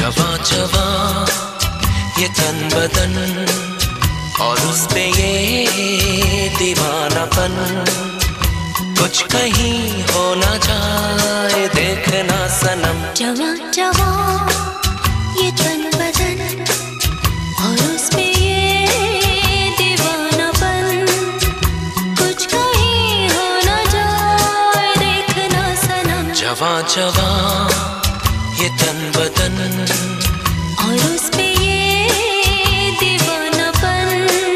जवां जवां ये तन बदन और उस पे ये दीवानापन, कुछ कहीं हो ना जाए देखना सनम। जवां जवां ये तन बदन और उस पे ये दीवानापन, कुछ कहीं हो ना जाए देखना सनम। जवां जवां ये तन बदन और उस पे ये दीवानापन।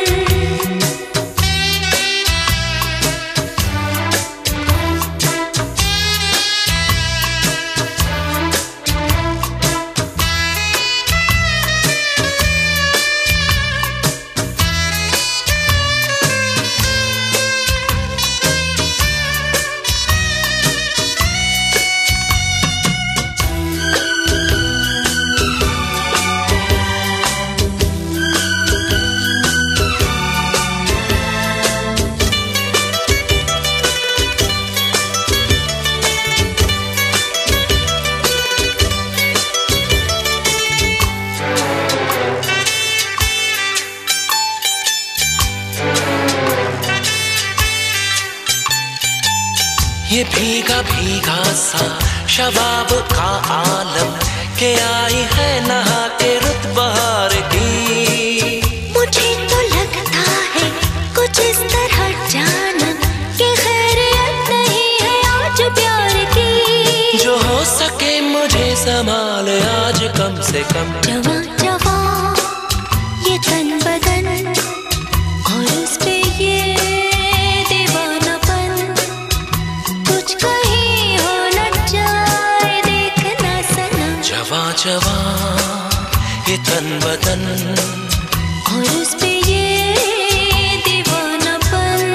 ये भीगा भीगा सा शबाब का आलम के आई है नहा के रुत बहार की। मुझे तो लगता है कुछ इस तरह जानम कि खैरियत नहीं है आज प्यार की। जो हो सके मुझे संभाल आज कम से कम। जवां जवां ये तन बदन और उस पे ये दीवानापन, कुछ कहीं हो न जाए देखना सनम। जवां जवां ये तन बदन और उस पे ये दीवानापन।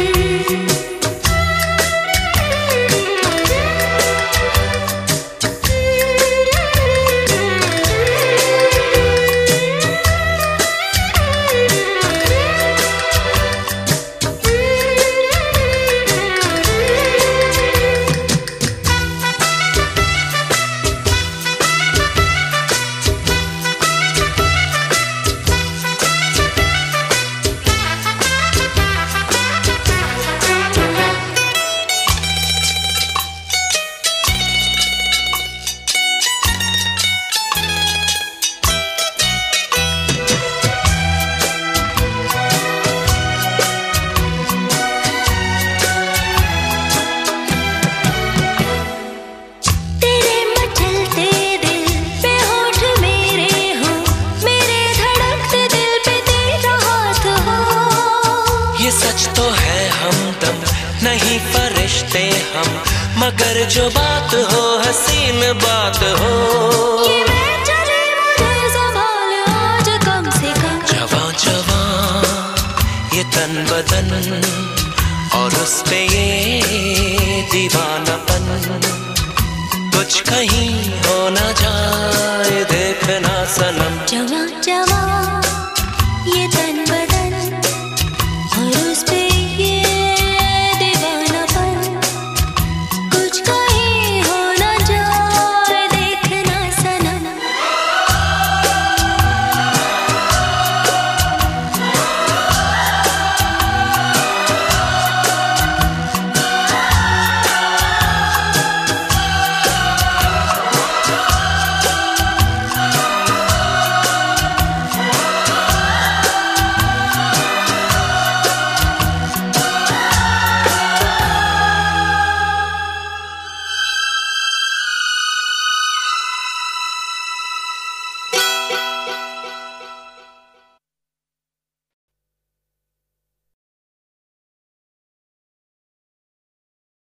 सच तो है हमदम नहीं फरिश्ते हम, मगर जो बात हो हसीन बात हो। ये मैं चले मुझे संभाल आज कम से कम। जवां जवां ये तन बदन और उस पे ये दीवानापन, कुछ कहीं हो ना जाए